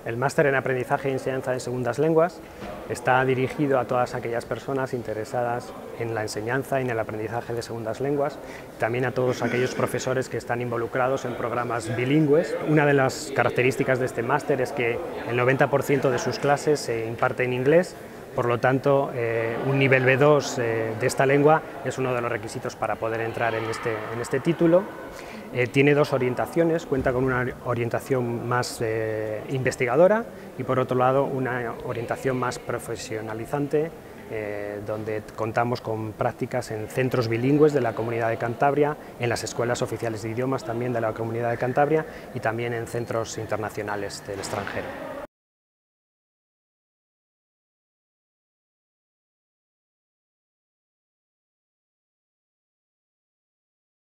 El máster en aprendizaje y enseñanza de segundas lenguas está dirigido a todas aquellas personas interesadas en la enseñanza y en el aprendizaje de segundas lenguas, también a todos aquellos profesores que están involucrados en programas bilingües. Una de las características de este máster es que el 90% de sus clases se imparte en inglés. Por lo tanto, un nivel B2 de esta lengua es uno de los requisitos para poder entrar en este título. Tiene dos orientaciones, cuenta con una orientación más investigadora y por otro lado una orientación más profesionalizante, donde contamos con prácticas en centros bilingües de la Comunidad de Cantabria, en las escuelas oficiales de idiomas también de la Comunidad de Cantabria y también en centros internacionales del extranjero.